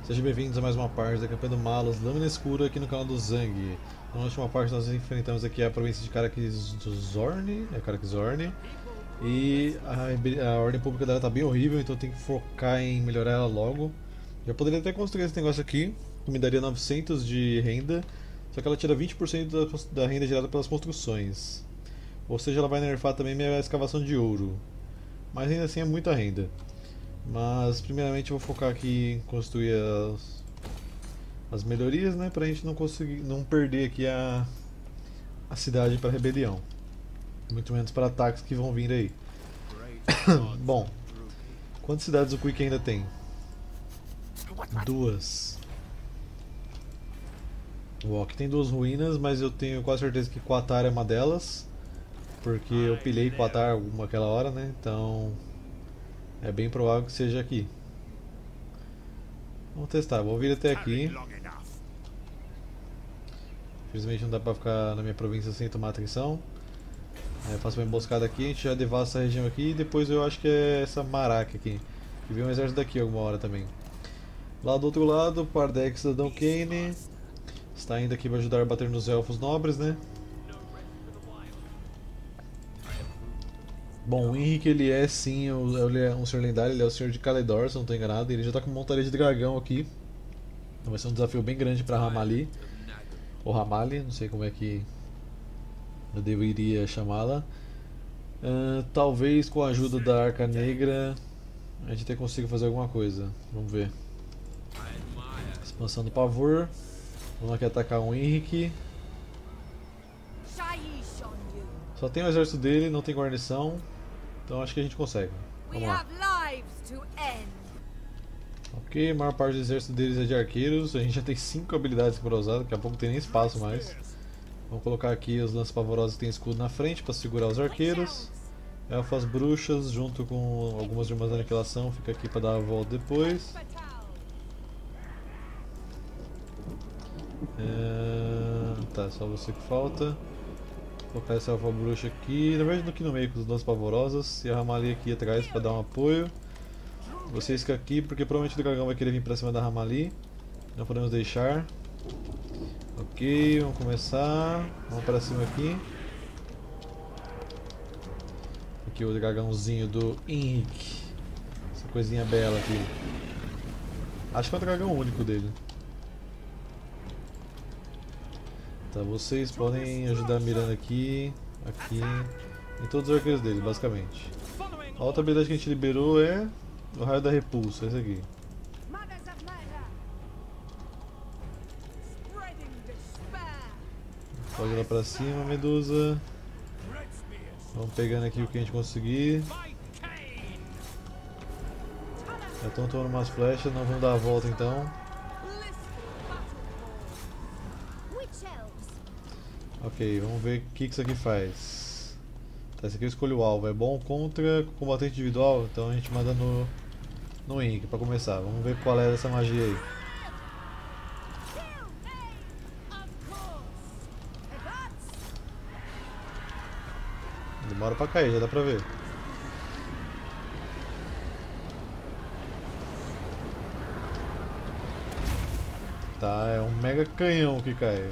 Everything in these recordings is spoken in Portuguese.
Sejam bem-vindos a mais uma parte da campanha do Malus Lâmina Escura aqui no canal do Zang. Na última parte nós enfrentamos aqui a província de Karakzorn, e a ordem pública dela tá bem horrível, então tem que focar em melhorar ela logo. Eu poderia até construir esse negócio aqui, que me daria 900 de renda, só que ela tira 20% da renda gerada pelas construções. Ou seja, ela vai nerfar também minha escavação de ouro. Mas ainda assim é muita renda. Mas primeiramente eu vou focar aqui em construir as melhorias, né, pra gente não perder aqui a cidade para rebelião. Muito menos para ataques que vão vir aí. Bom, quantas cidades o Quick ainda tem? 2. O Ok tem 2 ruínas, mas eu tenho quase certeza que Qatar é uma delas. Porque eu pilhei Qatar aquela hora, né? Então é bem provável que seja aqui. Vamos testar, vou vir até aqui. Infelizmente não dá pra ficar na minha província sem tomar atenção. Aí eu faço uma emboscada aqui, a gente já devasta essa região aqui e depois eu acho que é essa Maraca aqui. E vem um exército daqui alguma hora também. Lá do outro lado, Pardex Cidadão Kane está indo aqui para ajudar a bater nos elfos nobres, né? Bom, o Henrique ele é sim ele é um senhor lendário, ele é o senhor de Caledor, se não estou enganado. Ele já está com montaria de dragão aqui. Então vai ser um desafio bem grande para Ramali. Ou Ramali, não sei como é que eu deveria chamá-la. Talvez com a ajuda da Arca Negra a gente até consiga fazer alguma coisa. Vamos ver. Expansão do pavor. Vamos aqui atacar o Henrique. Só tem o exército dele, não tem guarnição. Então acho que a gente consegue. Vamos lá. Ok, a maior parte do exército deles é de arqueiros. A gente já tem 5 habilidades para usar, daqui a pouco não tem nem espaço mais. Vamos colocar aqui os lanças pavorosos que tem escudo na frente para segurar os arqueiros. Elfas bruxas junto com algumas irmãs da aniquilação, fica aqui para dar a volta depois. Tá, só você que falta. Vou colocar essa elfa bruxa aqui, na verdade aqui no meio com os lanças pavorosas. E a Ramali aqui atrás para dar um apoio. Vocês ficam aqui porque provavelmente o dragão vai querer vir para cima da Ramali. Não podemos deixar. Ok, vamos começar. Vamos para cima aqui. Aqui o dragãozinho do Henrique. Essa coisinha bela aqui. Acho que é o dragão único dele. Tá, vocês podem ajudar mirando aqui, aqui, em todos os arqueiros dele, basicamente. A outra habilidade que a gente liberou é o raio da repulsa, esse aqui. Pode ir lá pra cima, Medusa. Vamos pegando aqui o que a gente conseguir. Já estão tomando umas flechas, não vamos dar a volta então. Ok, vamos ver o que isso aqui faz. Tá, esse aqui eu escolho o alvo. É bom contra combatente individual, então a gente manda no Henrique pra começar. Vamos ver qual é essa magia aí. Demora pra cair, já dá pra ver. Tá, é um mega canhão que cai.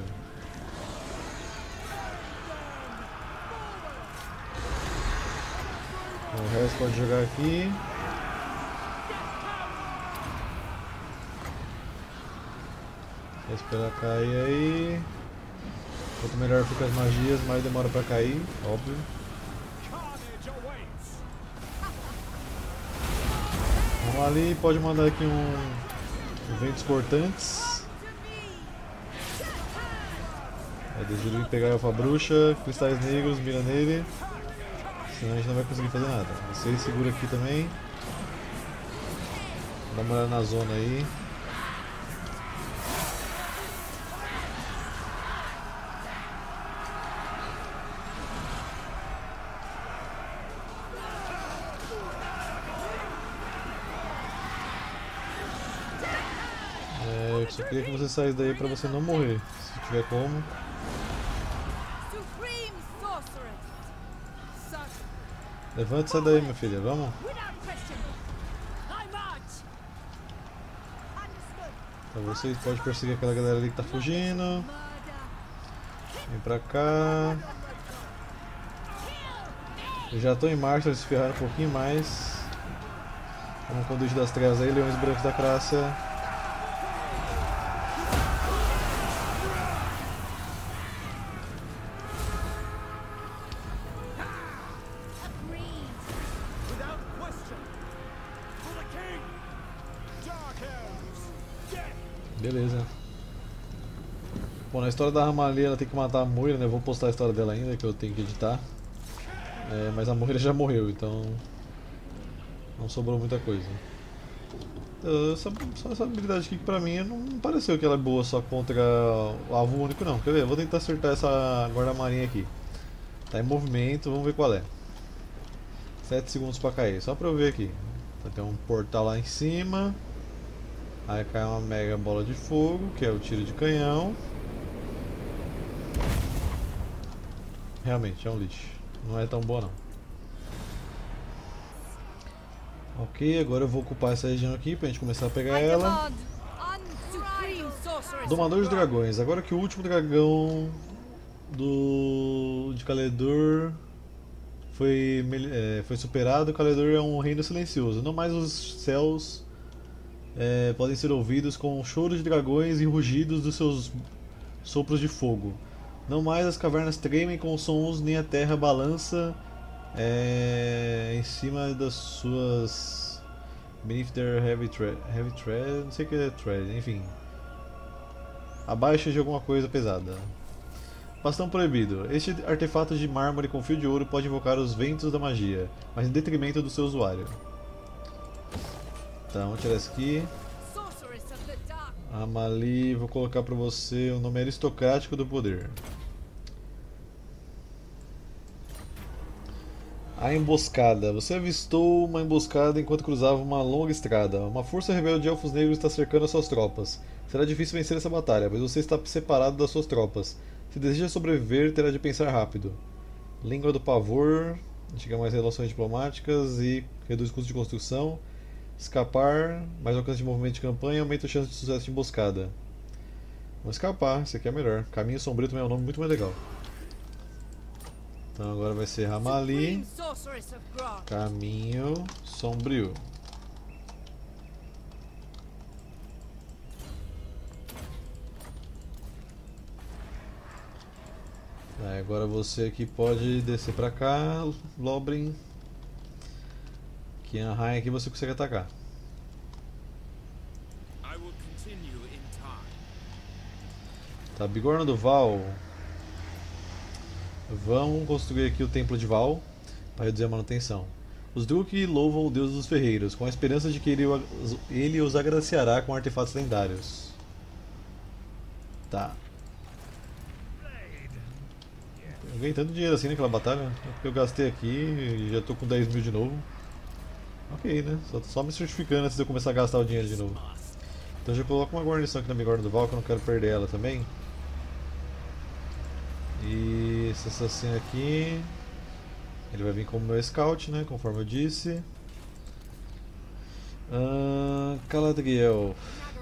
O resto pode jogar aqui. Vou esperar cair aí. Quanto melhor fica as magias, mais demora pra cair, óbvio. Vamos ali, pode mandar aqui ventos cortantes. Deixa ele pegar a elfa bruxa, cristais negros, mira nele. Senão a gente não vai conseguir fazer nada. Você segura aqui também. Dá uma olhada na zona aí. Eu só queria que você saísse daí pra você não morrer, se tiver como. Levanta e sai daí, minha filha, vamos? Então vocês podem perseguir aquela galera ali que tá fugindo. Vem pra cá. Eu já tô em marcha, eles se ferraram um pouquinho mais. Vamos com o Conduíte das Trevas aí, Leões Brancos da Crácia. Beleza. Bom, na história da Ramalhi ela tem que matar a Moira, né? Eu vou postar a história dela ainda, que eu tenho que editar. Mas a Moira já morreu, então não sobrou muita coisa. Só essa habilidade aqui que pra mim não pareceu que ela é boa só contra o alvo único não. Quer ver? Eu vou tentar acertar essa guarda-marinha aqui. Tá em movimento, vamos ver qual é. 7 segundos pra cair, só pra eu ver aqui. Vai ter um portal lá em cima. Aí cai uma mega bola de fogo, que é o tiro de canhão. Realmente, é um lixo. Não é tão boa não. Ok, agora eu vou ocupar essa região aqui pra gente começar a pegar ela. Domador de Dragões. Agora que o último dragão de Caledor foi superado, Caledor é um reino silencioso. Não mais os céus podem ser ouvidos com choros de dragões e rugidos dos seus sopros de fogo. Não mais as cavernas tremem com sons, nem a terra balança em cima das suas... Beneath their heavy tread, não sei o que é tread, enfim. Abaixo de alguma coisa pesada. Bastão proibido. Este artefato de mármore com fio de ouro pode invocar os ventos da magia, mas em detrimento do seu usuário. Tá, vamos tirar isso aqui. Amali, vou colocar pra você o nome aristocrático do poder. A emboscada. Você avistou uma emboscada enquanto cruzava uma longa estrada. Uma força rebelde de elfos negros está cercando as suas tropas. Será difícil vencer essa batalha, pois você está separado das suas tropas. Se deseja sobreviver, terá de pensar rápido. Língua do pavor, instiga mais relações diplomáticas e reduz custo de construção. Escapar, mais alcance de movimento de campanha, aumenta a chance de sucesso de emboscada. Vamos escapar, esse aqui é melhor. Caminho Sombrio também é um nome muito mais legal. Então agora vai ser Ramalhi, Caminho Sombrio. Agora você aqui pode descer pra cá, Lobrin. Que a rainha aqui você consegue atacar. Tá, Bigorna do Val. Vamos construir aqui o Templo de Val para reduzir a manutenção. Os Druk louvam o Deus dos Ferreiros, com a esperança de que ele os agraciará com artefatos lendários. Tá. Eu ganhei tanto dinheiro assim naquela batalha, é porque eu gastei aqui e já tô com 10 mil de novo. Ok, né? Só me certificando antes de eu começar a gastar o dinheiro de novo. Então já coloco uma guarnição aqui na Bigorna do Val, que eu não quero perder ela também. E esse assassino aqui, ele vai vir como meu scout, né? Conforme eu disse. Caladriel.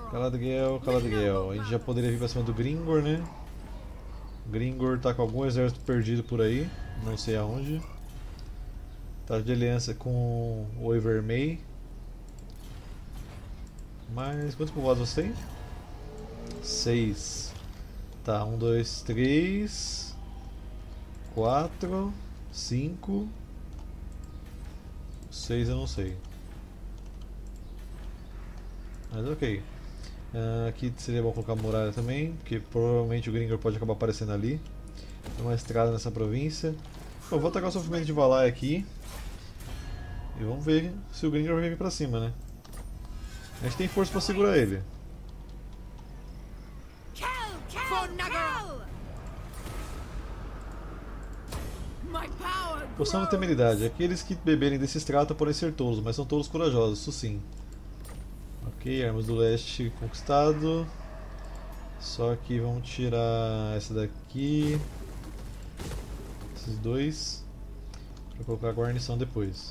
A gente já poderia vir pra cima do Gringor, né? O Gringor tá com algum exército perdido por aí, não sei aonde. Tá de aliança com o Evermay. Mas quantos povoados você tem? 6. Tá, 1, 2, 3, 4, 5, 6 eu não sei. Mas ok. Aqui seria bom colocar muralha também, porque provavelmente o Gringor pode acabar aparecendo ali. Tem uma estrada nessa província. Eu vou atacar o sofrimento de Valai aqui. E vamos ver se o Gringor vai vir pra cima, né? A gente tem força pra segurar ele. Poção de temeridade. Aqueles que beberem desse extrato podem ser tolos, mas são tolos corajosos, isso sim. Ok, armas do leste conquistado. Só que vamos tirar essa daqui. Esses dois. Pra colocar a guarnição depois.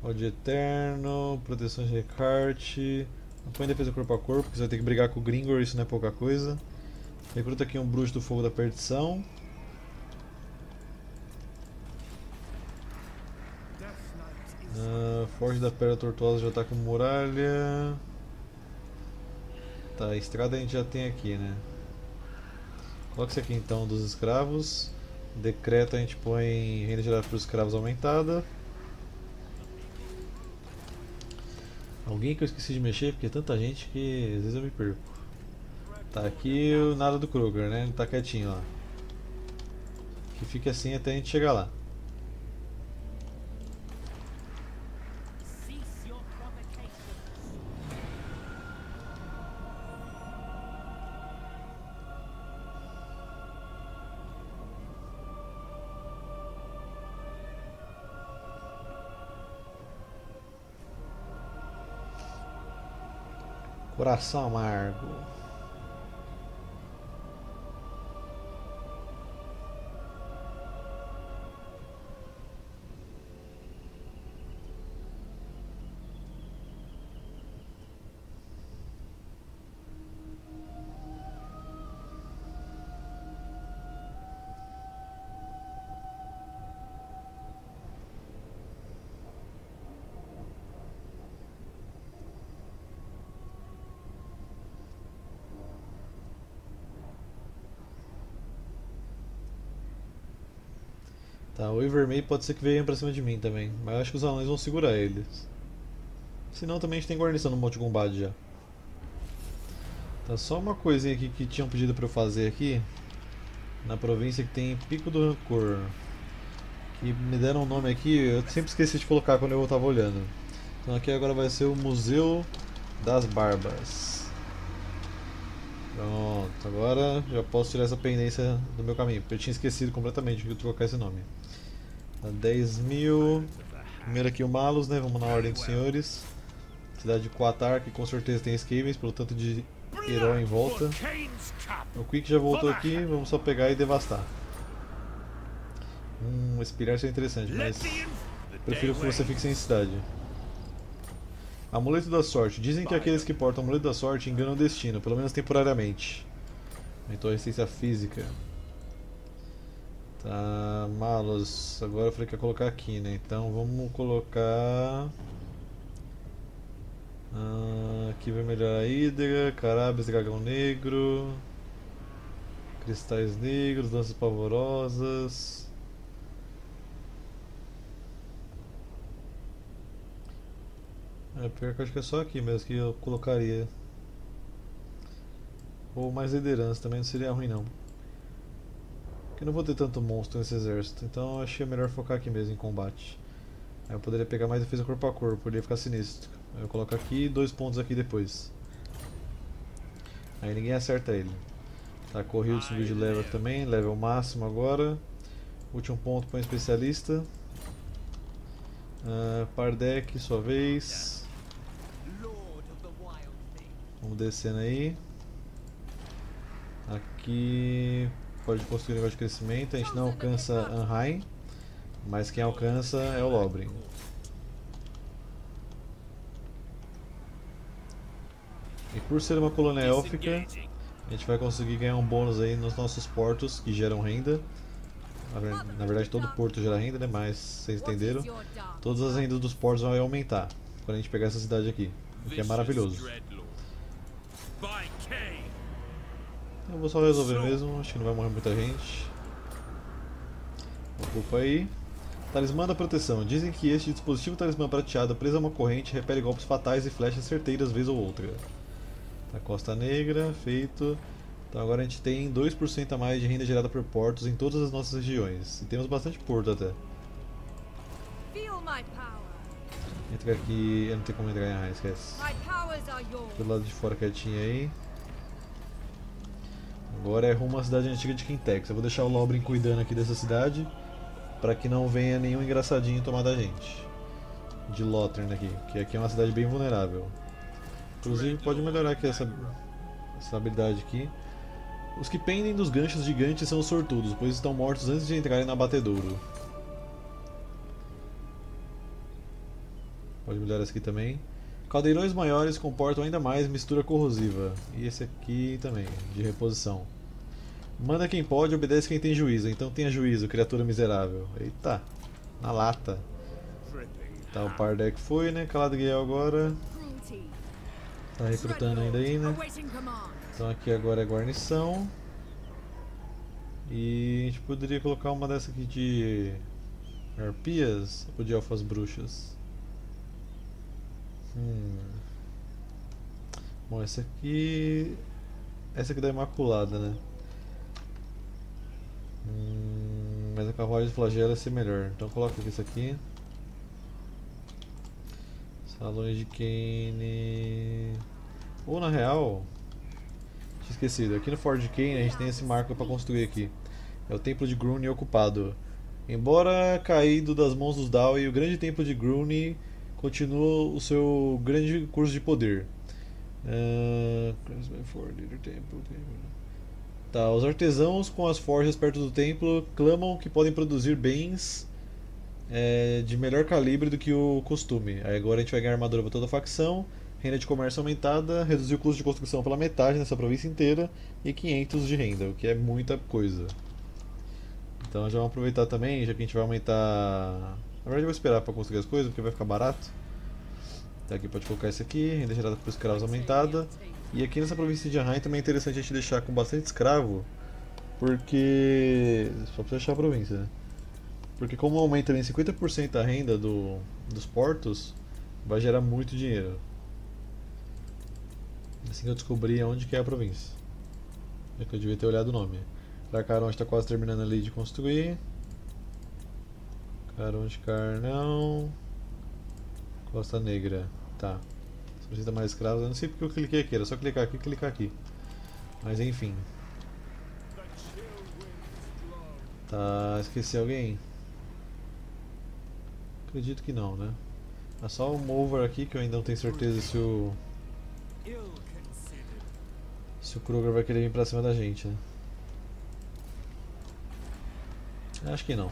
Ódio eterno, proteção de recarte. Não põe defesa corpo a corpo, porque você vai ter que brigar com o Gringor, isso não é pouca coisa. Recruta aqui um bruxo do fogo da perdição. Forte da Pedra Tortuosa já tá com muralha. Tá, a estrada a gente já tem aqui, né? Coloca isso aqui então dos escravos. Decreto a gente põe renda gerada para os escravos aumentada. Alguém que eu esqueci de mexer, porque é tanta gente que às vezes eu me perco. Tá aqui o nada do Kruger, né? Ele tá quietinho lá. Que fique assim até a gente chegar lá. Coração amargo. Tá, o Evermeid pode ser que venha pra cima de mim também, mas eu acho que os anões vão segurar eles. Senão também a gente tem guarnição no Monte Combate já. Tá, só uma coisinha aqui que tinham pedido pra eu fazer aqui. Na província que tem Pico do Rancor. Que me deram um nome aqui, eu sempre esqueci de colocar quando eu tava olhando. Então aqui agora vai ser o Museu das Barbas. Pronto, agora já posso tirar essa pendência do meu caminho, porque eu tinha esquecido completamente de trocar esse nome. 10.000. Primeiro aqui o Malus, né? Vamos na ordem dos senhores. Cidade de Qatar, que com certeza tem Skavens, pelo tanto de herói em volta. O Quick já voltou aqui, vamos só pegar e devastar. Espirar seria interessante, mas prefiro que você fique sem cidade. Amuleto da Sorte. Dizem que aqueles que portam Amuleto da Sorte enganam o destino, pelo menos temporariamente. Aumentou a resistência física. Tá, Malus. Agora eu falei que ia colocar aqui, né? Então vamos colocar... aqui vai melhorar a Hidra, Carabas, Dragão Negro, Cristais Negros, Lanças Pavorosas. Pior que eu acho que é só aqui mesmo que eu colocaria. Ou mais liderança também não seria ruim não. Porque eu não vou ter tanto monstro nesse exército, então eu achei melhor focar aqui mesmo em combate. Aí eu poderia pegar mais defesa corpo a corpo, poderia ficar sinistro. Aí eu coloco aqui e 2 pontos aqui depois. Aí ninguém acerta ele. Tá, corrido subiu de level também, level máximo agora. Último ponto para um especialista. Pardek, sua vez. Vamos descendo aí. Aqui pode construir um negócio de crescimento. A gente não alcança Anheim, mas quem alcança é o Lobrin. E por ser uma colônia élfica, a gente vai conseguir ganhar um bônus aí nos nossos portos que geram renda. Na verdade todo porto gera renda, né? Mas vocês entenderam. Todas as rendas dos portos vão aumentar quando a gente pegar essa cidade aqui, o que é maravilhoso. Eu vou só resolver mesmo, acho que não vai morrer muita gente. Ocupa aí. Talismã da proteção. Dizem que este dispositivo talismã prateado preso a uma corrente repele golpes fatais e flechas certeiras vez ou outra. Tá, Costa Negra, feito. Então agora a gente tem 2% a mais de renda gerada por portos em todas as nossas regiões. E temos bastante porto até. Entra aqui, eu não tenho como entrar em Arraia, esquece. Do lado de fora quietinho aí. Agora é rumo à cidade antiga de Quintex. Eu vou deixar o Lobrin cuidando aqui dessa cidade, para que não venha nenhum engraçadinho tomar da gente. De Lothern aqui, que aqui é uma cidade bem vulnerável. Inclusive pode melhorar aqui essa habilidade aqui. Os que pendem dos ganchos gigantes são os sortudos, pois estão mortos antes de entrarem na abatedouro. Pode melhorar esse aqui também. Caldeirões maiores comportam ainda mais mistura corrosiva. E esse aqui também, de reposição. Manda quem pode, obedece quem tem juízo. Então tenha juízo, criatura miserável. Eita, na lata. Tá, o Pardek foi, né? Caladriel agora. Tá recrutando ainda aí, né? Então aqui agora é guarnição. E a gente poderia colocar uma dessa aqui de arpias ou de elfas bruxas? Bom, essa aqui... Essa aqui da Imaculada, né? Mas a carruagem de flagelo ia ser melhor. Então coloca aqui isso aqui. Salões de Kane... Ou na real... Tinha esquecido. Aqui no Fort de Kane a gente tem esse marco para construir aqui. É o Templo de Grune ocupado. Embora caído das mãos dos Dawi, o grande Templo de Grune continua o seu grande curso de poder. Tá, os artesãos com as forjas perto do templo clamam que podem produzir bens de melhor calibre do que o costume. Aí agora a gente vai ganhar armadura para toda a facção, renda de comércio aumentada, reduzir o custo de construção pela metade nessa província inteira e 500 de renda, o que é muita coisa. Então já vamos aproveitar também, já que a gente vai aumentar... Na verdade eu vou esperar para construir as coisas porque vai ficar barato. Então aqui pode colocar isso aqui, renda gerada por escravos aumentada. E aqui nessa província de Arrain também é interessante a gente deixar com bastante escravo, porque... Só pra deixar a província, né? Porque como aumenta em 50% a renda dos portos, vai gerar muito dinheiro. Assim que eu descobri onde que é a província. É que eu devia ter olhado o nome. Dracaron está quase terminando ali de construir. Caron de Carnão. Costa Negra. Tá. Você precisa mais escravos. Eu não sei porque eu cliquei aqui. Era só clicar aqui e clicar aqui. Mas enfim. Tá. Esqueci alguém? Acredito que não, né? É só o Mover aqui que eu ainda não tenho certeza se o Kruger vai querer vir pra cima da gente, né? Acho que não.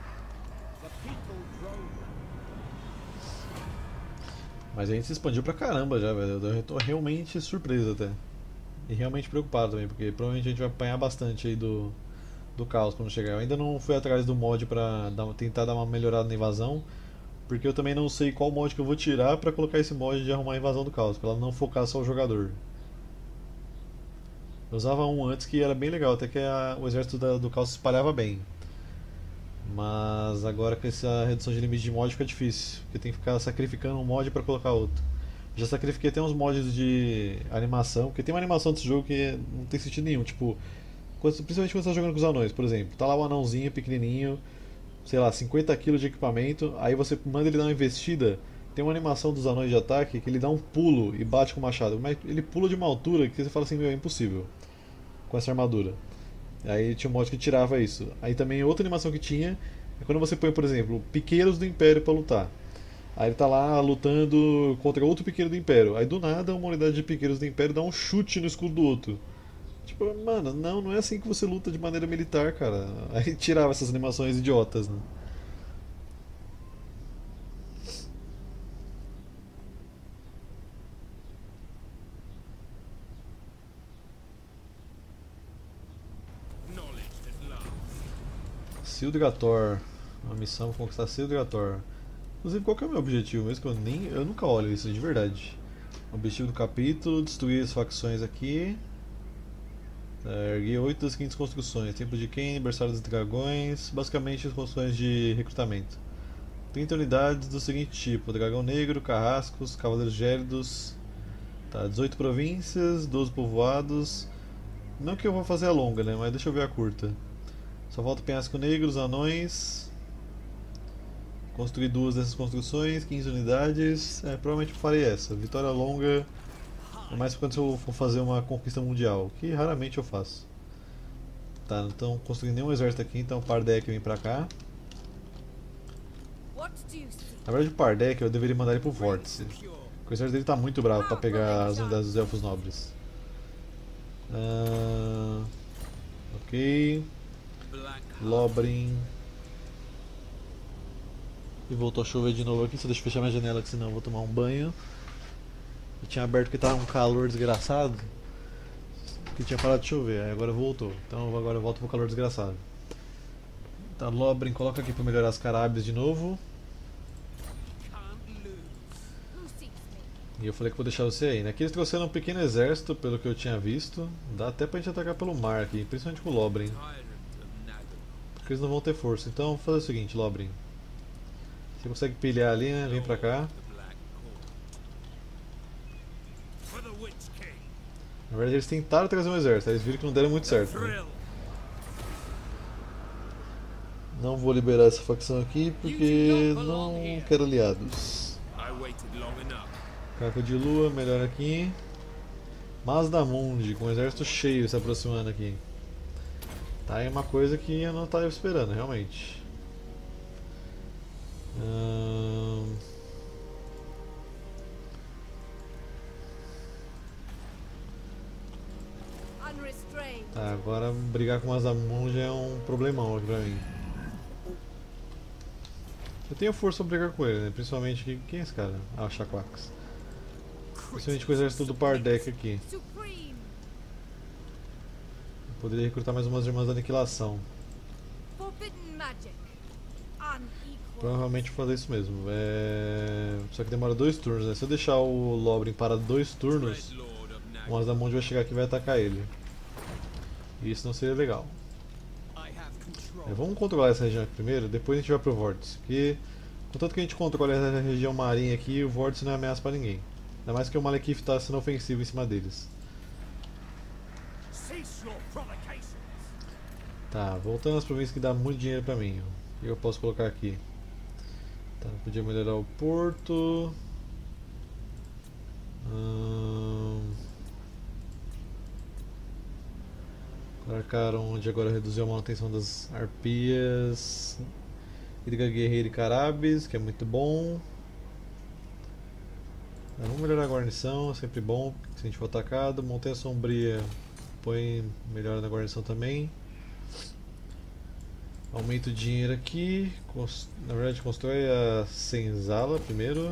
Mas a gente se expandiu pra caramba já, velho. Eu tô realmente surpreso até. E realmente preocupado também, porque provavelmente a gente vai apanhar bastante aí do caos quando chegar. Eu ainda não fui atrás do mod pra tentar dar uma melhorada na invasão, porque eu também não sei qual mod que eu vou tirar pra colocar esse mod de arrumar a invasão do caos, pra ela não focar só o jogador. Eu usava um antes que era bem legal, até que o exército do caos se espalhava bem. Mas agora com essa redução de limite de mod fica difícil, porque tem que ficar sacrificando um mod pra colocar outro. Já sacrifiquei até uns mods de animação, porque tem uma animação desse jogo que não tem sentido nenhum, tipo, principalmente quando você tá jogando com os anões, por exemplo, tá lá o anãozinho pequenininho, sei lá, 50 kg de equipamento, aí você manda ele dar uma investida, tem uma animação dos anões de ataque que ele dá um pulo e bate com o machado, mas ele pula de uma altura que você fala assim, meu, é impossível com essa armadura. Aí tinha um mod que tirava isso. Aí também outra animação que tinha é quando você põe, por exemplo, piqueiros do Império pra lutar. Aí ele tá lá lutando contra outro piqueiro do Império. Aí do nada uma unidade de piqueiros do Império dá um chute no escudo do outro. Tipo, mano, não é assim que você luta de maneira militar, cara. Aí tirava essas animações idiotas, né? Sildgator. Uma missão pra conquistar Sildgator. Inclusive, qual que é o meu objetivo mesmo? Que eu nunca olho isso de verdade. O objetivo do capítulo: destruir as facções aqui. Erguer 8 das 500 construções. Templo de Kane, Berçário dos Dragões. Basicamente, as construções de recrutamento. 30 unidades do seguinte tipo: Dragão Negro, Carrascos, Cavaleiros Gélidos. Tá, 18 províncias, 12 povoados. Não que eu vou fazer a longa, né? Mas deixa eu ver a curta. Só falta Penhasco Negro, os anões. Construir 2 dessas construções, 15 unidades. Provavelmente eu farei essa. Vitória longa é mais quando eu for fazer uma conquista mundial, que raramente eu faço. Tá, não estão construindo nenhum exército aqui, então o Pardek vem pra cá. Na verdade o Pardek eu deveria mandar ele pro Vórtice. O exército dele tá muito bravo pra pegar as unidades dos Elfos Nobres. Ok. Lobrin. E voltou a chover de novo aqui, só deixa eu fechar minha janela que senão eu vou tomar um banho. Eu tinha aberto porque tava um calor desgraçado, que tinha parado de chover, aí agora voltou. Então agora eu volto pro calor desgraçado. Tá, Lobrin, coloca aqui pra melhorar as carabes de novo. E eu falei que vou deixar você aí, né? Aqui eles trouxeram um pequeno exército, pelo que eu tinha visto. Dá até pra gente atacar pelo mar aqui, principalmente com o Lobrin. Porque eles não vão ter força. Então vamos fazer o seguinte, Lobrin. Você consegue pilhar ali, né? Vem pra cá. Na verdade eles tentaram trazer um exército, eles viram que não deram muito certo, né? Não vou liberar essa facção aqui porque não quero aliados. Caco de lua, melhor aqui. Mazdamundi, com o exército cheio se aproximando aqui. Tá aí uma coisa que eu não estava esperando, realmente. Tá, agora brigar com o Mazdamundi é um problemão aqui pra mim. Eu tenho força pra brigar com ele, né? Principalmente aqui. Quem é esse cara? Ah, o Shaquax. Principalmente com o exército do Pardek aqui. Eu poderia recrutar mais umas irmãs da aniquilação. Provavelmente vou fazer isso mesmo. Só que demora 2 turnos, né? Se eu deixar o Lobrin para 2 turnos, o Mazdamundi vai chegar aqui e vai atacar ele. E isso não seria legal. Vamos controlar essa região aqui primeiro, depois a gente vai pro Vórtice. Porque, contanto que a gente controle essa região marinha aqui, o Vórtice não é ameaça pra ninguém. Ainda mais que o Malekith está sendo ofensivo em cima deles. Tá, voltando às províncias que dá muito dinheiro pra mim. O que eu posso colocar aqui? Tá, podia melhorar o porto. Colocaram onde agora reduziu a manutenção das arpias. Hidra Guerreira e Carabes, que é muito bom. Vamos melhorar a guarnição, sempre bom se a gente for atacado. Montanha Sombria, põe melhora na guarnição também. Aumenta o dinheiro aqui. Na verdade, constrói a senzala primeiro.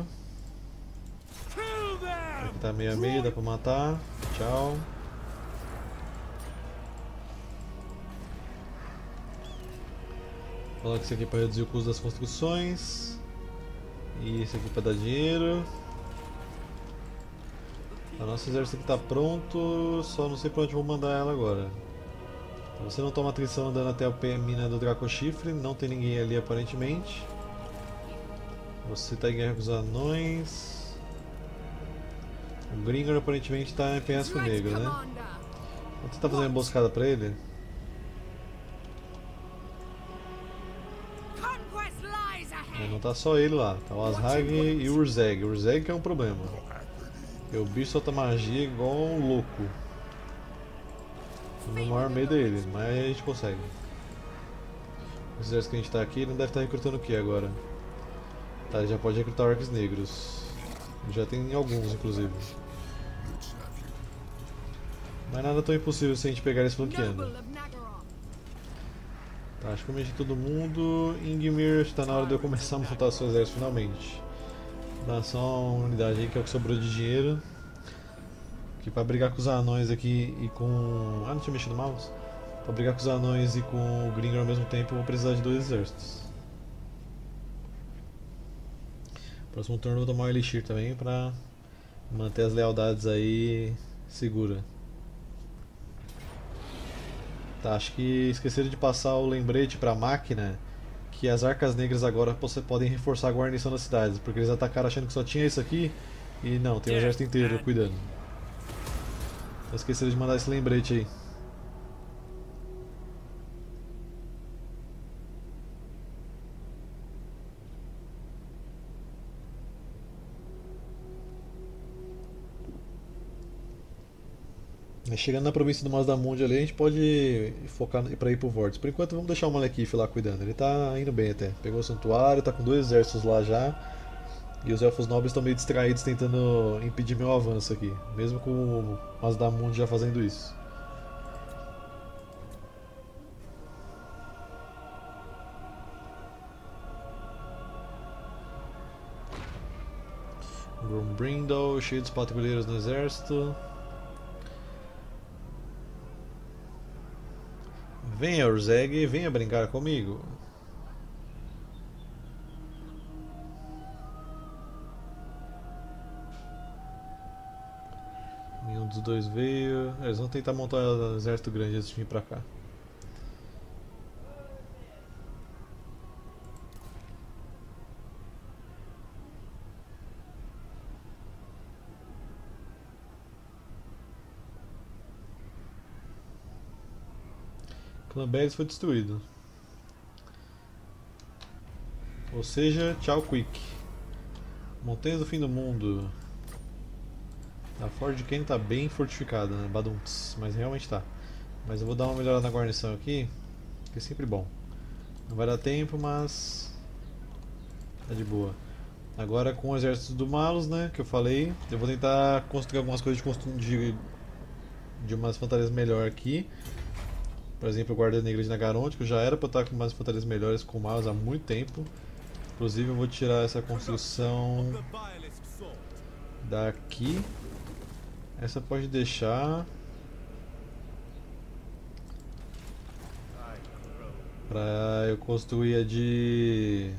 Aqui tá meio a meio, dá pra matar. Tchau. Coloca isso aqui para reduzir o custo das construções. E isso aqui para dar dinheiro. A nossa exército aqui está pronto, só não sei para onde vou mandar ela agora. Você não toma atrição andando até a mina do Draco Chifre, não tem ninguém ali aparentemente. Você está em guerra com os anões. O Gringor aparentemente está em penhasco negro, né? Vamos tentar fazer uma emboscada para ele. Não tá só ele lá, tá o Azhag e o Urzeg. O Urzeg que é um problema. Porque o bicho solta magia igual um louco. O meu maior medo é ele, mas a gente consegue. O exército que a gente tá aqui, ele não deve estar recrutando o que agora? Tá, ele já pode recrutar orcs negros. Já tem alguns, inclusive. Mas nada tão impossível se a gente pegar eles flanqueando. Tá, acho que eu mexi todo mundo. Ingmir, está na hora de eu começar a montar seu exército finalmente. Dá só uma unidade aí que é o que sobrou de dinheiro. Que pra brigar com os anões aqui e com... Ah, não tinha mexido no mouse? Pra brigar com os anões e com o Gringor ao mesmo tempo eu vou precisar de 2 exércitos. Próximo turno eu vou tomar o Elixir também pra manter as lealdades aí segura. Tá, acho que esqueceram de passar o lembrete pra máquina que as Arcas Negras agora podem reforçar a guarnição das cidades, porque eles atacaram achando que só tinha isso aqui e não, tem o exército inteiro cuidando. Então esqueceram de mandar esse lembrete aí. Chegando na província do Mazdamundi ali, a gente pode focar pra ir pro Vórtice. Por enquanto vamos deixar o Malekith lá cuidando, ele tá indo bem até. Pegou o santuário, tá com 2 exércitos lá já. E os Elfos Nobres estão meio distraídos tentando impedir meu avanço aqui. Mesmo com o Mazdamundi já fazendo isso. Grumbrindle, cheio de patrulheiros no exército. Venha, Urzeg, venha brincar comigo. Nenhum dos dois veio. Eles vão tentar montar um exército grande antes de vir pra cá. Clanberries foi destruído. Ou seja, tchau Quick. Montanhas do fim do mundo. A Fort Kane tá bem fortificada, né? Badunts, mas realmente tá. Mas eu vou dar uma melhorada na guarnição aqui, que é sempre bom. Não vai dar tempo, mas tá de boa. Agora com o exército do Malus, né, que eu falei, eu vou tentar construir algumas coisas de umas fantasias melhor aqui. Por exemplo, o Guarda Negra de Nagaronte, que eu já era para estar com umas fantasias melhores com o Malus há muito tempo. Inclusive eu vou tirar essa construção daqui. Essa pode deixar pra eu construir a de...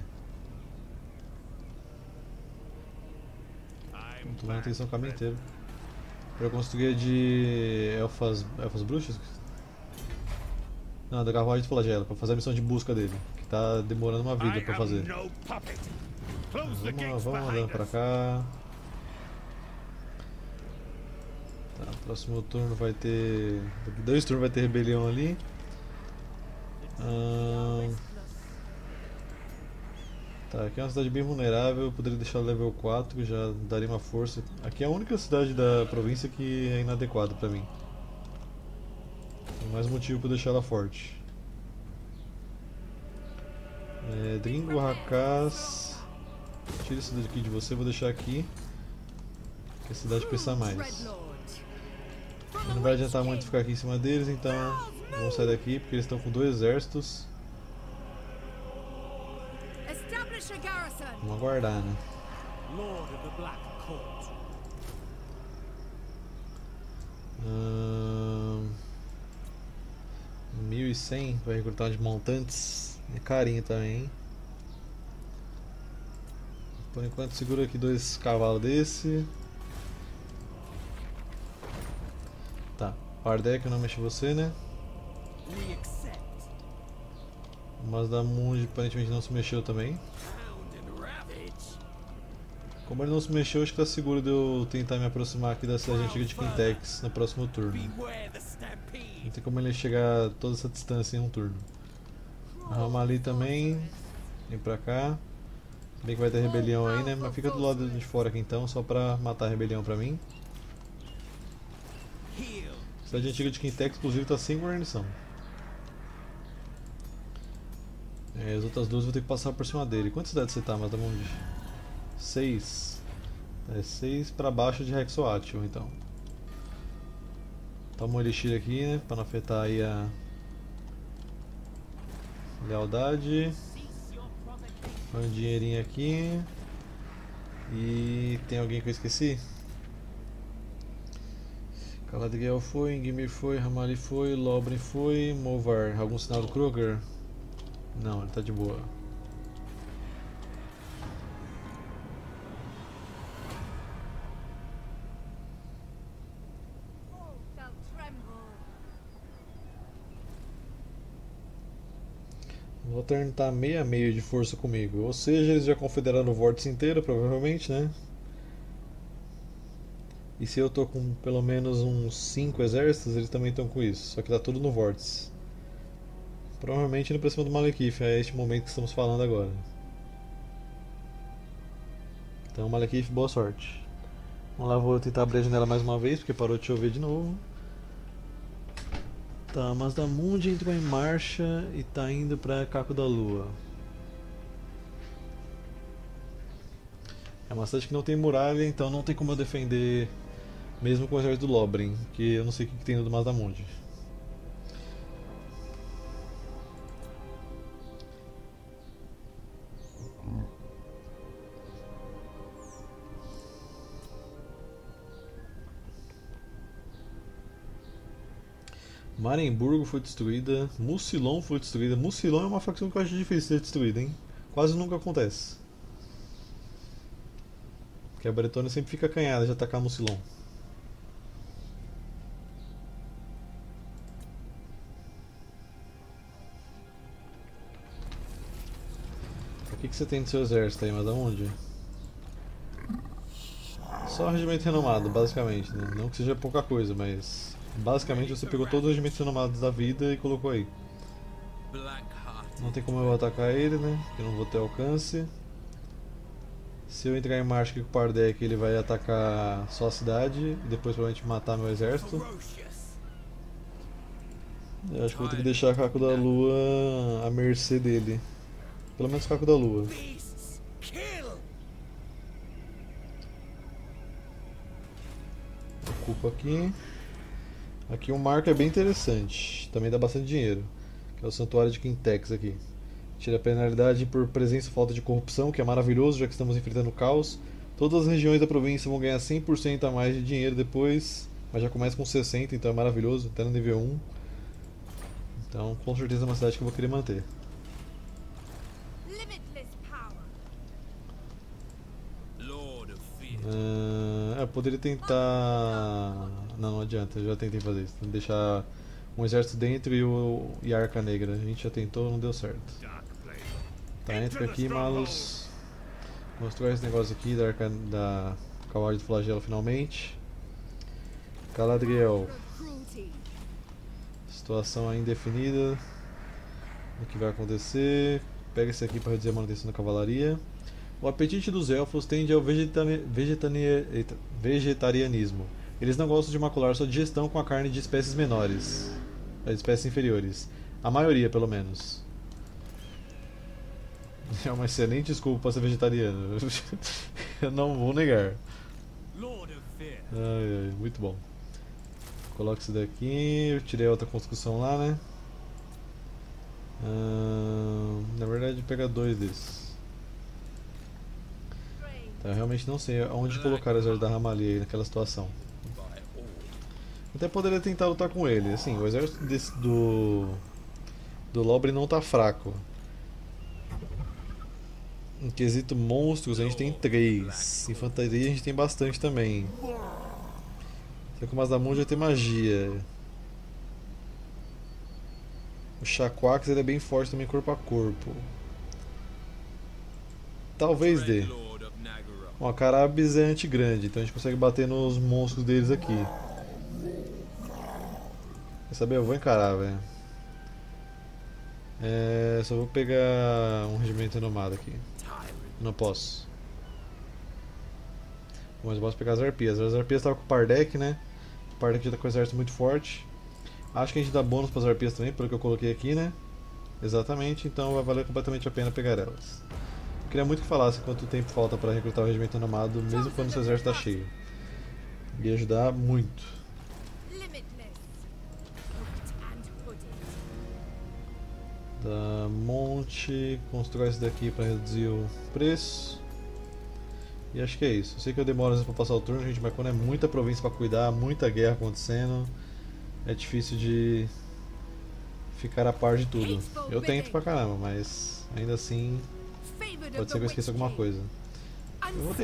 Tô dando atenção o caminho inteiro. Pra eu construir a de elfas bruxas? Não, da carruagem de flagelo, pra fazer a missão de busca dele, que tá demorando uma vida pra fazer. Vamos andando pra cá. Tá, próximo turno vai ter... Daqui 2 turnos vai ter rebelião ali. Tá, aqui é uma cidade bem vulnerável, eu poderia deixar level 4, que já daria uma força. Aqui é a única cidade da província que é inadequada pra mim. Tem mais motivo pra deixar ela forte. Dringo, Rakaz... Tira esse daqui de você, vou deixar aqui. Que a cidade precisa mais. E não vai adiantar muito ficar aqui em cima deles, então vamos sair daqui porque eles estão com 2 exércitos. Vamos aguardar, né? 1100 para recrutar de montantes. É carinho também, hein? Por enquanto segura aqui 2 cavalos desse. Tá, Pardek, eu não mexo você, né? Mas da Mundi aparentemente não se mexeu também. Como ele não se mexeu, acho que tá seguro de eu tentar me aproximar aqui da cidade antiga de Quintex no próximo turno. Não tem como ele chegar toda essa distância em um turno. A Ramali também, vem pra cá. Se bem que vai ter rebelião aí, né? Mas fica do lado de fora aqui então, só pra matar a rebelião pra mim. A cidade antiga de Quintex, inclusive, tá sem guarnição. As outras duas vou ter que passar por cima dele. Quantas cidades você tá, Mazdamundi? 6. 6 pra baixo de Rexoatio, então. Toma um elixir aqui, né? Pra não afetar aí a lealdade. Põe um dinheirinho aqui. E tem alguém que eu esqueci? Galadriel foi, Ingimir foi, Ramali foi, Lobrin foi, Movar. Algum sinal do Kruger? Não, ele tá de boa. O Lothern tá meio a meio de força comigo, ou seja, eles já confederaram o vórtice inteiro, provavelmente, né? E se eu tô com pelo menos uns 5 exércitos, eles também estão com isso, só que tá tudo no vórtice. Provavelmente indo pra cima do Malekith, é este momento que estamos falando agora. Então, Malekith, boa sorte. Vamos lá, vou tentar abrir a janela mais uma vez, porque parou de chover de novo. Tá, Mazdamundi entrou em marcha e tá indo pra Caco da Lua. É uma cidade que não tem muralha, então não tem como eu defender, mesmo com o exército do Lobrin, que eu não sei o que tem no do Mazdamundi. Maremburgo foi destruída. Mucilon foi destruída. Mucilon é uma facção que eu acho difícil de ser destruída, hein? Quase nunca acontece. Porque a Bretônia sempre fica acanhada de atacar Mucilon. O que você tem no seu exército aí, mas aonde? Só regimento renomado, basicamente, né? Não que seja pouca coisa, mas basicamente você pegou todos os regimentos renomados da vida e colocou aí. Não tem como eu atacar ele, né? Que eu não vou ter alcance. Se eu entrar em marcha aqui com o Pardek, ele vai atacar só a cidade e depois provavelmente matar meu exército. Eu acho que vou ter que deixar a Caco da Lua à mercê dele. Pelo menos Caco da Lua. Ocupa aqui. Aqui o marco é bem interessante. Também dá bastante dinheiro. Que é o Santuário de Quintex aqui. Tira a penalidade por presença e falta de corrupção, que é maravilhoso, já que estamos enfrentando o caos. Todas as regiões da província vão ganhar 100% a mais de dinheiro depois, mas já começa com 60%, então é maravilhoso, até no nível 1. Então, com certeza é uma cidade que eu vou querer manter. Eu poderia tentar... Não adianta, eu já tentei fazer isso. Tem que deixar um exército dentro e a Arca Negra. A gente já tentou, não deu certo. Tá, entra aqui, Malus. Mostrar esse negócio aqui da Cavalo do Flagelo finalmente. Galadriel. Situação ainda indefinida. O que vai acontecer. Pega esse aqui para reduzir a manutenção da cavalaria. O apetite dos elfos tende ao vegetarianismo. Eles não gostam de macular sua digestão com a carne de espécies menores. De espécies inferiores. A maioria, pelo menos. É uma excelente desculpa para ser vegetariano. Eu não vou negar. Ai, muito bom. Coloca isso daqui. Eu tirei outra construção lá, né? Na verdade, pega dois desses. Tá, eu realmente não sei onde colocar o exército da Ramalia aí naquela situação. Até poderia tentar lutar com ele. Assim, o exército do Lobre não tá fraco. Em quesito monstros a gente tem 3. Infantaria a gente tem bastante também. Só que o Mazdamun já tem magia. O Shaquax ele é bem forte também corpo a corpo. Talvez dê. Bom, a Carabis é anti-grande, então a gente consegue bater nos monstros deles aqui. Quer saber? Eu vou encarar, velho. Só vou pegar um regimento renomado aqui. Não posso. Mas eu posso pegar as arpias. As arpias estavam com o Pardek, né? O Pardek já tá com o exército muito forte. Acho que a gente dá bônus para as arpias também, pelo que eu coloquei aqui, né? Exatamente, então vai valer completamente a pena pegar elas. Eu queria muito que falasse quanto tempo falta para recrutar o regimento renomado, mesmo quando o seu exército está cheio. Ia ajudar muito. Da monte, constrói esse daqui para reduzir o preço. E acho que é isso. Eu sei que eu demoro às vezes para passar o turno, gente, mas quando é muita província para cuidar, muita guerra acontecendo, é difícil de ficar a par de tudo. Eu tento pra caramba, mas ainda assim pode ser que eu esqueça alguma coisa. Eu vou ter...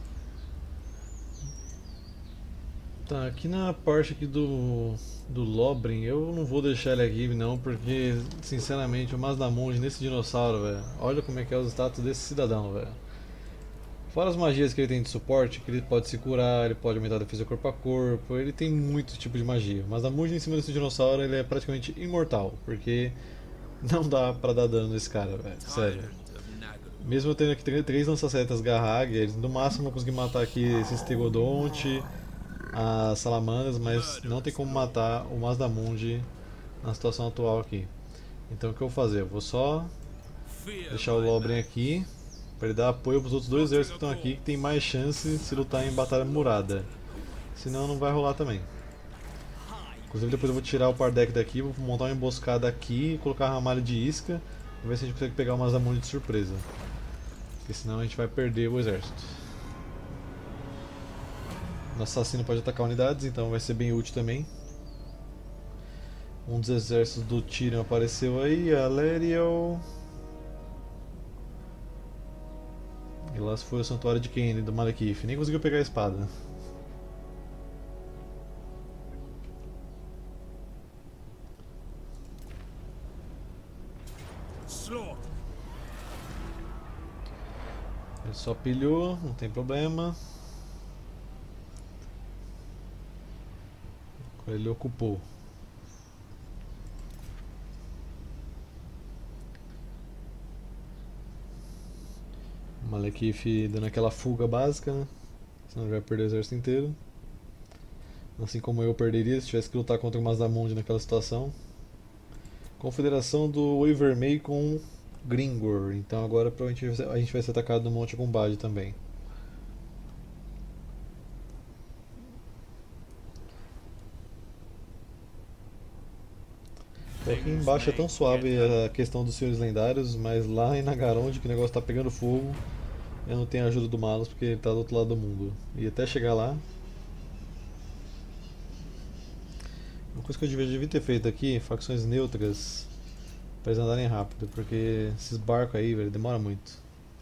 Tá, aqui na parte aqui do Lobrin, eu não vou deixar ele aqui não, porque sinceramente o Mazdamonde nesse dinossauro, velho, olha como é que é os status desse cidadão, velho. Fora as magias que ele tem de suporte, que ele pode se curar, ele pode aumentar a defesa corpo a corpo, ele tem muito tipo de magia. Mas a Mazdamonde em cima desse dinossauro ele é praticamente imortal, porque não dá pra dar dano nesse cara, velho, sério. Mesmo eu tendo aqui 3 lança-setas Garrag, eles no máximo eu consegui matar aqui esse Stegodonte, as salamandras, mas não tem como matar o Mazdamonde na situação atual aqui. Então o que eu vou fazer? Eu vou só deixar o Lobren aqui para ele dar apoio para os outros 2 exércitos que estão aqui, que tem mais chance se lutar em batalha murada. Senão não vai rolar também. Inclusive depois eu vou tirar o Pardek daqui, vou montar uma emboscada aqui, colocar a ramalha de isca e ver se a gente consegue pegar o Mazdamonde de surpresa. Porque senão a gente vai perder o exército. Nosso assassino pode atacar unidades, então vai ser bem útil também. Um dos exércitos do Tyrion apareceu aí, a Leriel. E lá se foi o santuário de Kain, do Malekith. Nem conseguiu pegar a espada. Ele só pilhou, não tem problema. Ele ocupou. Malekith dando aquela fuga básica, né? Senão ele vai perder o exército inteiro. Assim como eu perderia se tivesse que lutar contra o Mazdamundi naquela situação. Confederação do Oi Vermelho com Gringor. Então agora provavelmente a gente vai ser atacado no Monte Combate também. Aqui embaixo é tão suave a questão dos senhores lendários, mas lá em Nagaronde que o negócio tá pegando fogo, eu não tenho a ajuda do Malus porque ele tá do outro lado do mundo. E até chegar lá. Uma coisa que eu devia ter feito aqui, facções neutras, pra eles andarem rápido, porque esses barcos aí, velho, demora muito.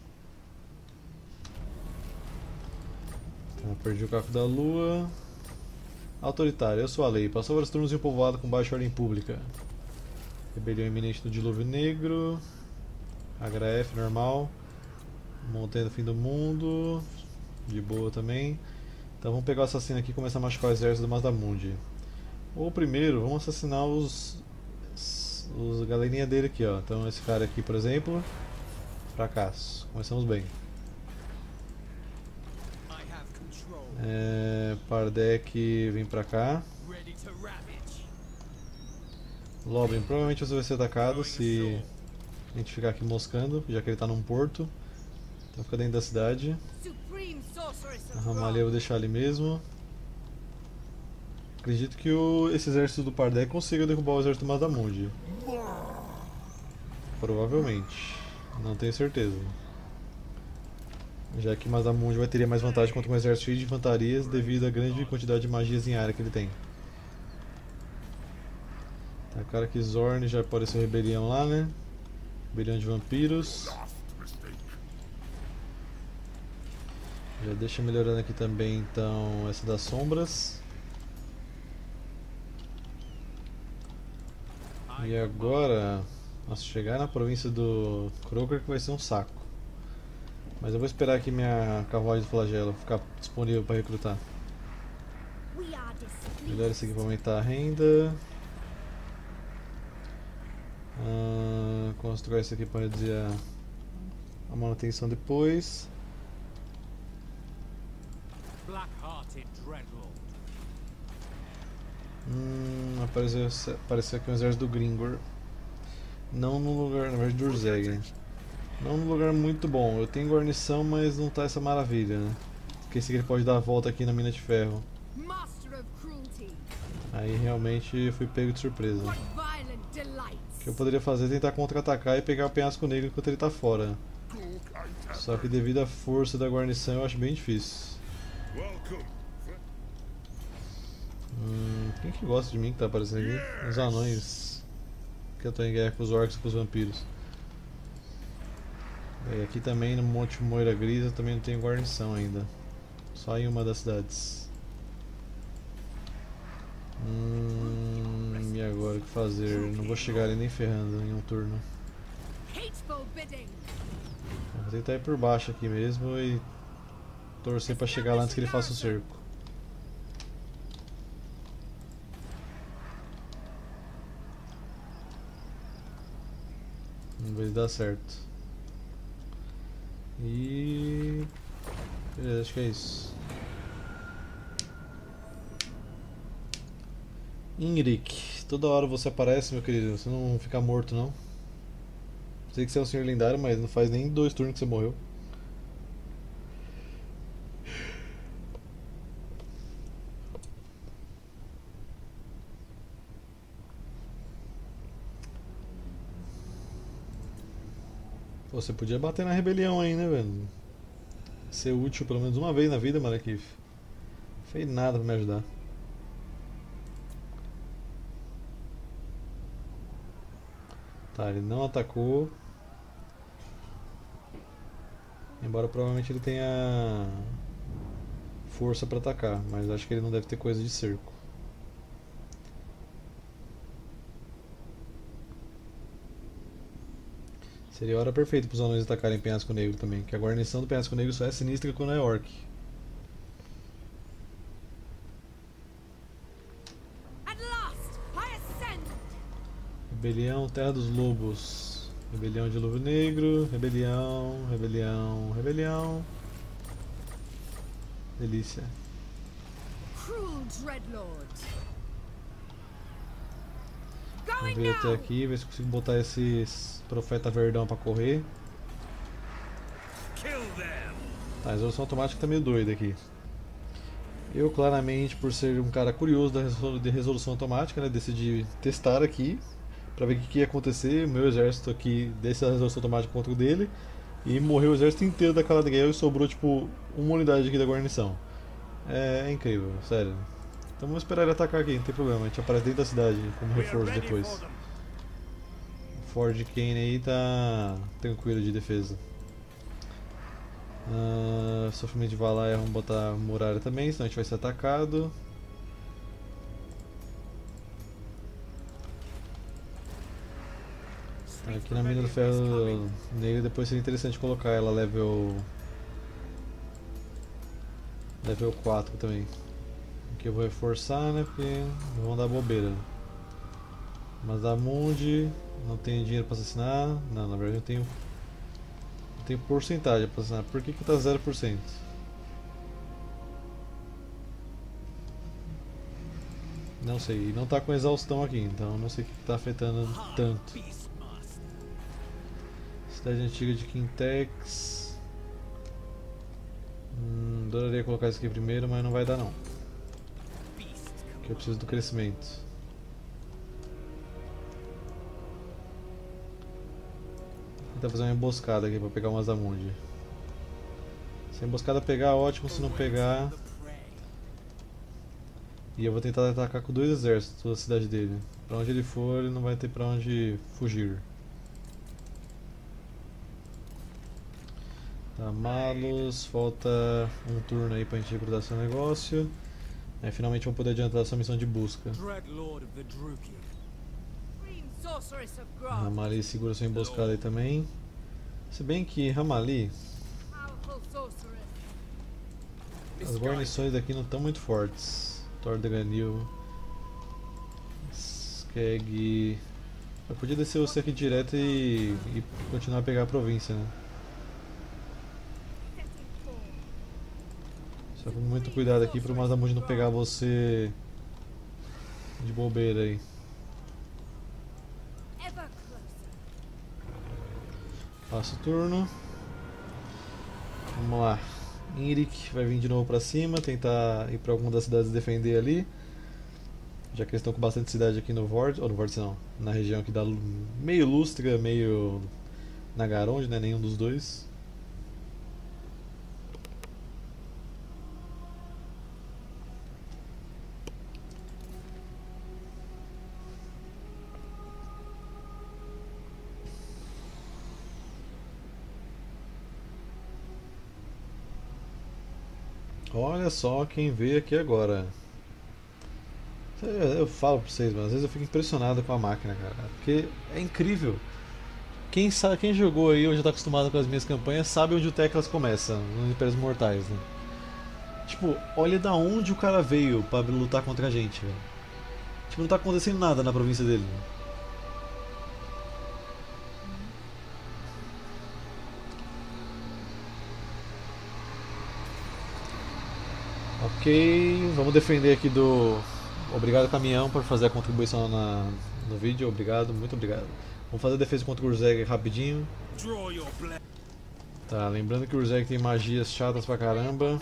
Tá, perdi o Caco da Lua. Autoritário, eu sou a lei. Passou vários turnos em um povoado com baixa ordem pública. Rebelião iminente do Dilúvio Negro. HF normal. Montanha do Fim do Mundo. De boa também. Então vamos pegar o assassino aqui e começar a machucar o exército do Mazdamundi. Ou primeiro, vamos assassinar os galerinha dele aqui, ó. Então esse cara aqui, por exemplo. Fracasso. Começamos bem. Pardek vem pra cá. Lobin, provavelmente você vai ser atacado se a gente ficar aqui moscando, já que ele tá num porto. Então fica dentro da cidade. A Ramalha eu vou deixar ali mesmo. Acredito que esse exército do Pardek consiga derrubar o exército do Mazdamundi. Provavelmente. Não tenho certeza. Já que Mazdamundi vai ter mais vantagem contra um exército cheio de infantarias devido à grande quantidade de magias em área que ele tem. Tá, cara que Zorn já apareceu rebelião lá, né? Rebelião de vampiros. Já deixa melhorando aqui também então essa das sombras. E agora, nossa, chegar na província do Croker que vai ser um saco. Mas eu vou esperar aqui minha carruagem do flagelo ficar disponível para recrutar. Melhor esse aqui para aumentar a renda. Construir isso aqui para reduzir a manutenção depois. Apareceu aqui um exército do Gringor. Não no lugar, na verdade, do Urzeg. Não num lugar muito bom. Eu tenho guarnição, mas não tá essa maravilha, né? Esqueci que ele pode dar a volta aqui na mina de ferro. Aí realmente eu fui pego de surpresa. O que eu poderia fazer é tentar contra-atacar e pegar o penhasco negro enquanto ele tá fora. Só que devido à força da guarnição eu acho bem difícil. Quem que gosta de mim que tá aparecendo aqui? Os anões. Que eu tô em guerra com os orcs e com os vampiros. E aqui também no Monte Moira Gris eu também não tenho guarnição ainda. Só em uma das cidades. E agora o que fazer? Não vou chegar ali nem ferrando em um turno. Vou tentar ir por baixo aqui mesmo e torcer pra chegar lá antes que ele faça o cerco. Vamos ver se dá certo. E... beleza, acho que é isso. Ingrik, toda hora você aparece, meu querido, você não fica morto não. Sei que você é um senhor lendário, mas não faz nem 2 turnos que você morreu. Pô, você podia bater na rebelião aí, né, velho? Ser útil pelo menos uma vez na vida, Malekith. Não. Fez nada pra me ajudar. Tá, ele não atacou. Embora provavelmente ele tenha força pra atacar, mas acho que ele não deve ter coisa de cerco. Seria a hora perfeita para os anões atacarem Penhasco Negro também, que a guarnição do Penhasco Negro só é sinistra quando é orc. Rebelião, Terra dos Lobos. Rebelião de Lobo Negro, rebelião, rebelião, rebelião. Delícia. Vamos vir até aqui, ver se consigo botar esses Profeta Verdão pra correr. Tá, a resolução automática tá meio doida aqui. Eu, claramente, por ser um cara curioso de resolução automática, né, decidi testar aqui pra ver o que ia acontecer. O meu exército aqui dessa resolução automática contra o dele. E morreu o exército inteiro da Galadriel e sobrou tipo uma unidade aqui da guarnição. É incrível, sério. Então vamos esperar ele atacar aqui, não tem problema, a gente aparece dentro da cidade como reforço depois. O Ford Kane aí tá tranquilo de defesa. Sofrimento de Valaya, vamos botar muralha também, senão a gente vai ser atacado. Aqui na mina do ferro negro depois seria interessante colocar ela level 4 também. Aqui eu vou reforçar, né, porque vão dar bobeira. Mas da Mundi, não tenho dinheiro para assassinar. Não, na verdade eu tenho porcentagem para assassinar. Por que tá 0%? Não sei, e não tá com exaustão aqui, então não sei o que tá afetando tanto. Cidade antiga de Quintex. Adoraria colocar isso aqui primeiro, mas não vai dar não. Porque eu preciso do crescimento. Vou tentar fazer uma emboscada aqui pra pegar umas da Mundi. Se a emboscada pegar, ótimo, se não pegar... E eu vou tentar atacar com 2 exércitos toda a cidade dele. Pra onde ele for, ele não vai ter pra onde fugir. Tá, Malus, falta um turno aí pra gente recrutar seu negócio. Aí finalmente vamos poder adiantar essa missão de busca. Ramali segura sua emboscada aí também. Se bem que Ramali, as guarnições daqui não estão muito fortes. Tordeganil, Skeg. Eu podia descer você aqui direto e continuar a pegar a província, né? Só com muito cuidado aqui para o Mazamund não pegar você de bobeira aí. Passa o turno. Vamos lá. Inrik vai vir de novo pra cima, tentar ir pra alguma das cidades defender ali. Já que eles estão com bastante cidade aqui no Vórtice, ou no Vórtice não, na região aqui da meio Lustra, meio Nagaronde, né? Nenhum dos dois. Olha só quem veio aqui agora. Eu falo pra vocês, mas às vezes eu fico impressionado com a máquina, cara. Porque é incrível. Quem sabe, quem jogou aí ou já tá acostumado com as minhas campanhas sabe onde o Teclas começa, nos Impérios Mortais, né? Tipo, olha da onde o cara veio pra lutar contra a gente, velho. Tipo, não tá acontecendo nada na província dele. Ok, vamos defender aqui do... Obrigado, caminhão, por fazer a contribuição no vídeo. Obrigado, muito obrigado. Vamos fazer a defesa contra o Urzeg rapidinho. Tá, lembrando que o Urzeg tem magias chatas pra caramba.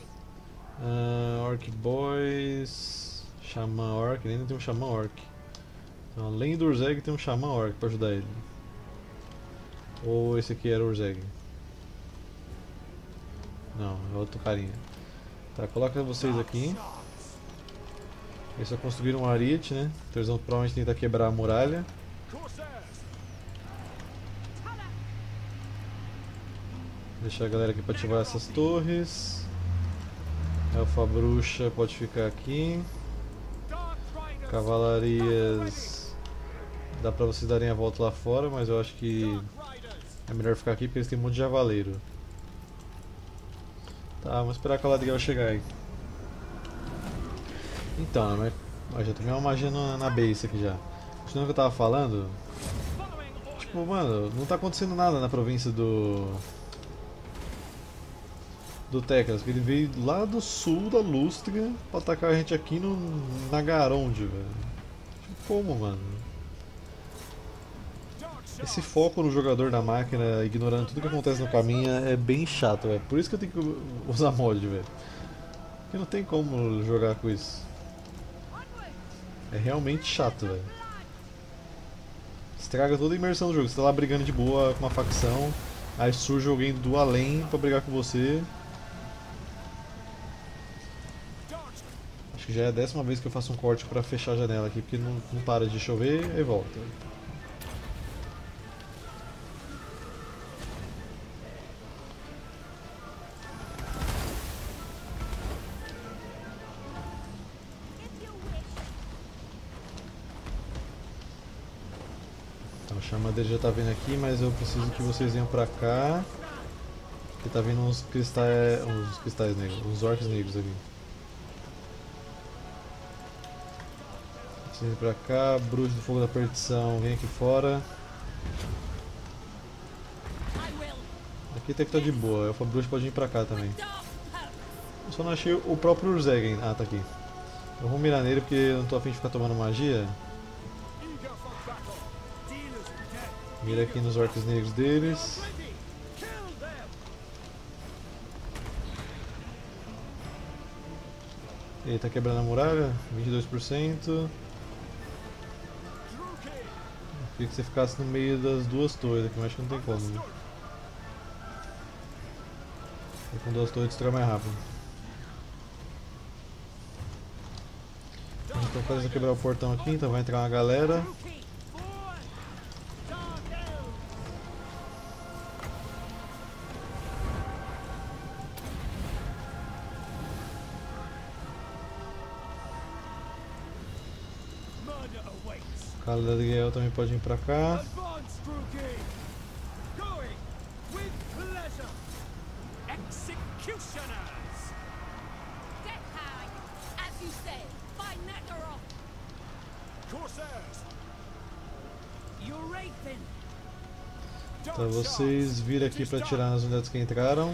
Orc Boys... Xamã Orc, ele ainda tem um Xamã Orc. Então, além do Urzeg tem um Xamã Orc pra ajudar ele. Ou esse aqui era o Urzeg? Não, é outro carinha. Tá, coloca vocês aqui. Eles só construíram um Ariete, né? Então eles vão provavelmente tentar quebrar a muralha. Deixar a galera aqui para ativar essas torres. Elfa bruxa pode ficar aqui. Cavalarias dá pra vocês darem a volta lá fora, mas eu acho que é melhor ficar aqui porque eles têm um monte de javaleiro. Tá, vamos esperar a Galadriel chegar aí. Então, né, mas já tomei uma magia na base aqui já. Continuando o que eu tava falando, tipo, mano, não tá acontecendo nada na província do Tecras, que ele veio lá do sul da Lústria pra atacar a gente aqui no Nagaronde, velho. Tipo, como, mano? Esse foco no jogador da máquina, ignorando tudo que acontece no caminho, é bem chato, velho. Por isso que eu tenho que usar mod, velho. Porque não tem como jogar com isso. É realmente chato, velho. Estraga toda a imersão do jogo. Você tá lá brigando de boa com uma facção, aí surge alguém do além pra brigar com você. Acho que já é a 10ª vez que eu faço um corte pra fechar a janela aqui, porque não para de chover e volta. Então, a chama dele já tá vindo aqui, mas eu preciso que vocês venham pra cá. Porque tá vindo uns cristais negros, uns orcs negros aqui. Vocês vêm pra cá, bruxo do fogo da perdição, vem aqui fora. Aqui tem que estar de boa, Elfa bruxo pode vir pra cá também. Eu só não achei o próprio Urzegen. Ah, tá aqui. Eu vou mirar nele porque eu não tô afim de ficar tomando magia. Mira aqui nos orcs negros deles. Ele tá quebrando a muralha, 22%. Queria que você ficasse no meio das duas torres aqui, mas acho que não tem como, né? E com duas torres destrói mais rápido. Então faz quebrar o portão aqui, então vai entrar uma galera. Galadriel também pode vir pra cá. Então vocês viram aqui pra tirar as unidades que entraram.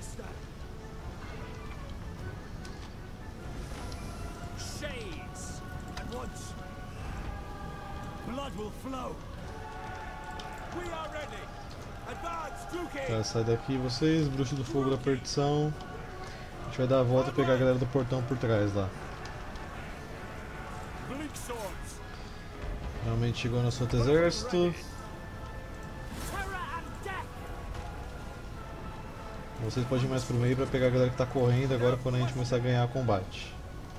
Tá, sai daqui vocês, bruxo do fogo da perdição. A gente vai dar a volta e pegar a galera do portão por trás lá. Realmente chegou nosso outro exército. Vocês podem ir mais pro meio para pegar a galera que tá correndo agora quando a gente começar a ganhar combate.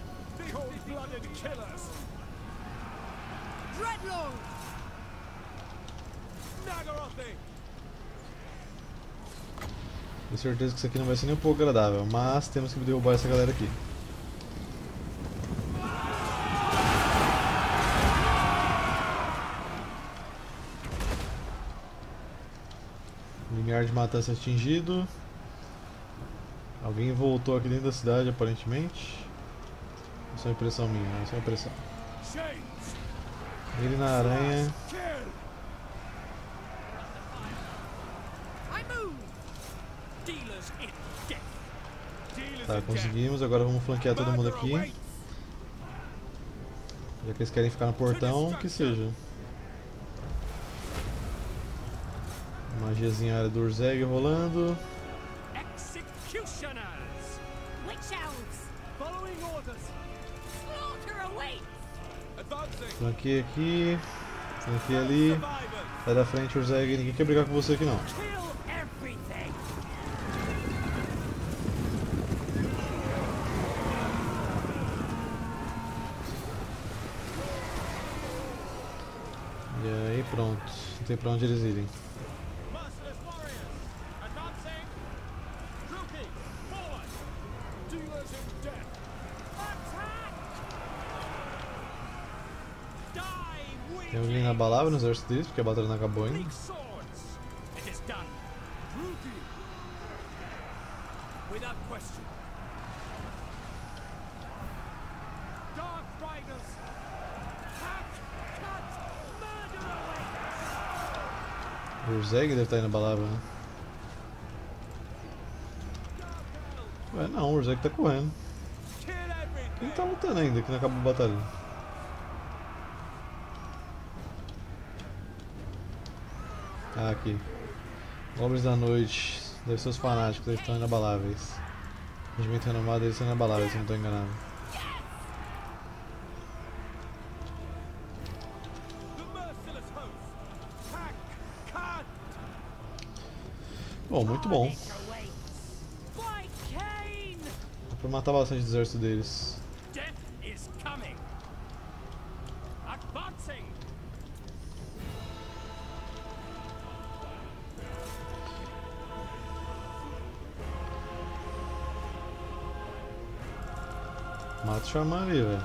Tenho certeza que isso aqui não vai ser nem um pouco agradável, mas temos que derrubar essa galera aqui. Limiar de matança atingido. Alguém voltou aqui dentro da cidade aparentemente. Isso é impressão minha, isso é impressão. Ele na aranha. Tá, conseguimos, agora vamos flanquear todo mundo aqui. Já que eles querem ficar no portão, que seja. Magiazinha área do Urzeg rolando. Flanqueia aqui, flanqueia ali. Sai da frente, Urzeg, ninguém quer brigar com você aqui não. E aí pronto, não tem pra onde eles irem. Tem alguém na balada no exército deles, porque a batalha não acabou ainda. O Urzeg deve estar aí na balada, né? Ué, não, o Urzeg tá correndo. Quem tá lutando ainda que não acabou a batalha? Ah, aqui. Goblins da noite. Deve ser os fanáticos, eles estão inabaláveis. O regimento renomado deles são inabaláveis, se não estou enganado. Bom, muito bom. Dá pra matar bastante o exército deles. Mata o Xamã ali, velho.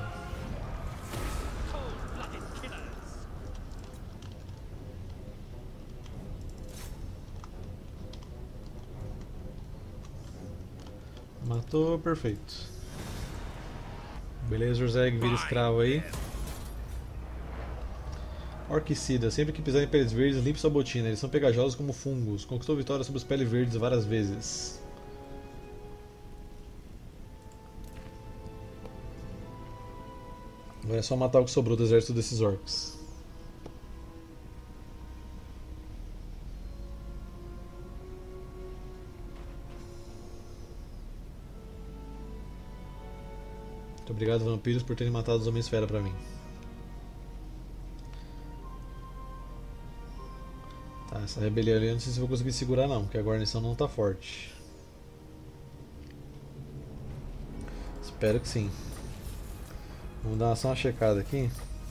Matou, perfeito. Beleza, Urzeg vira escravo aí. Orquicida, sempre que pisar em peles verdes, limpe sua botina. Eles são pegajosos como fungos. Conquistou vitória sobre os peles verdes várias vezes. Agora é só matar o que sobrou do exército desses orcs. Muito obrigado, vampiros, por terem matado os Homens-Fera pra mim. Tá, essa rebelião ali eu não sei se vou conseguir segurar não, porque a guarnição não tá forte. Espero que sim. Vamos dar só uma checada aqui.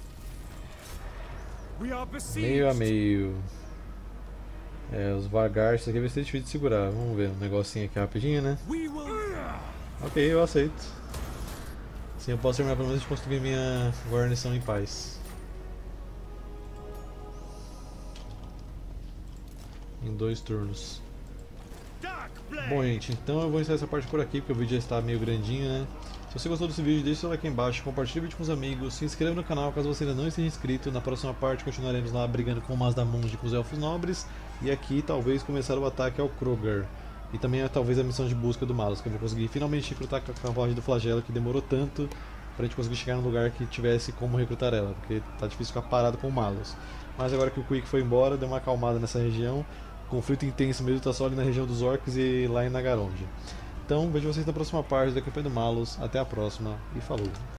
Meio a meio. Os Vargar, isso aqui vai ser difícil de segurar. Vamos ver um negocinho aqui rapidinho, né? Ok, eu aceito. Assim eu posso terminar pelo menos de construir minha guarnição em paz. Em 2 turnos. Bom, gente, então eu vou encerrar essa parte por aqui, porque o vídeo já está meio grandinho, né? Se você gostou desse vídeo, deixe seu like aí embaixo, compartilhe o vídeo com os amigos, se inscreva no canal caso você ainda não esteja inscrito. Na próxima parte continuaremos lá brigando com o Mazdamunde e com os Elfos Nobres. E aqui talvez começar o ataque ao Kroger. E também talvez a missão de busca do Malus, que eu vou conseguir finalmente recrutar com a carruagem do Flagelo, que demorou tanto pra gente conseguir chegar num lugar que tivesse como recrutar ela, porque tá difícil ficar parado com o Malus. Mas agora que o Quick foi embora, deu uma acalmada nessa região. O conflito intenso mesmo tá só ali na região dos Orcs e lá em Nagaronde. Então, vejo vocês na próxima parte da campanha do Malus. Até a próxima e falou!